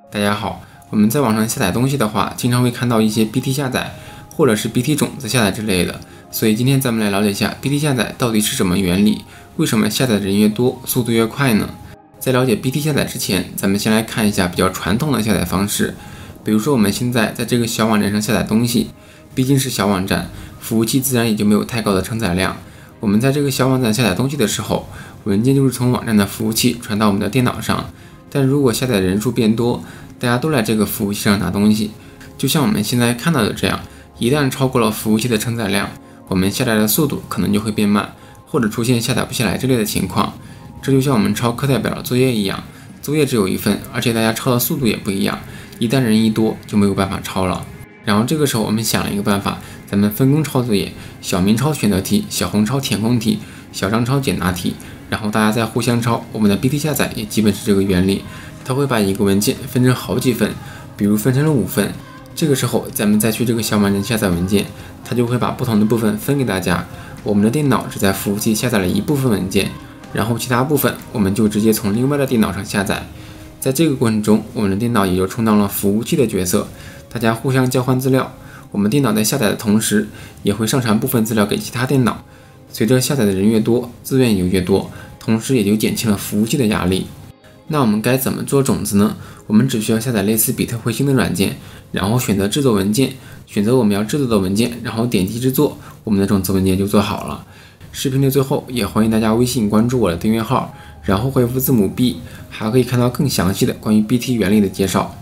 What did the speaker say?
大家好，我们在网上下载东西的话，经常会看到一些 BT 下载或者是 BT 种子下载之类的，所以今天咱们来了解一下 BT 下载到底是什么原理，为什么下载的人越多，速度越快呢？在了解 BT 下载之前，咱们先来看一下比较传统的下载方式，比如说我们现在在这个小网站上下载东西，毕竟是小网站，服务器自然也就没有太高的承载量。我们在这个小网站下载东西的时候，文件就是从网站的服务器传到我们的电脑上。但如果下载的人数变多，大家都来这个服务器上拿东西，就像我们现在看到的这样，一旦超过了服务器的承载量，我们下载的速度可能就会变慢，或者出现下载不下来之类的情况。这就像我们抄课代表的作业一样，作业只有一份，而且大家抄的速度也不一样，一旦人一多就没有办法抄了。然后这个时候我们想了一个办法，咱们分工抄作业，小明抄选择题，小红抄填空题，小张抄简答题，然后大家再互相抄。我们的 BT 下载也基本是这个原理，它会把一个文件分成好几份，比如分成了5份，这个时候咱们再去这个小网站下载文件，它就会把不同的部分分给大家。我们的电脑只在服务器下载了一部分文件，然后其他部分我们就直接从另外的电脑上下载。在这个过程中，我们的电脑也就充当了服务器的角色，大家互相交换资料。我们电脑在下载的同时，也会上传部分资料给其他电脑。随着下载的人越多，资源也越多，同时也就减轻了服务器的压力。那我们该怎么做种子呢？我们只需要下载类似比特彗星的软件，然后选择制作文件，选择我们要制作的文件，然后点击制作，我们的种子文件就做好了。视频的最后也欢迎大家微信关注我的订阅号，然后回复字母 B， 还可以看到更详细的关于 BT 原理的介绍。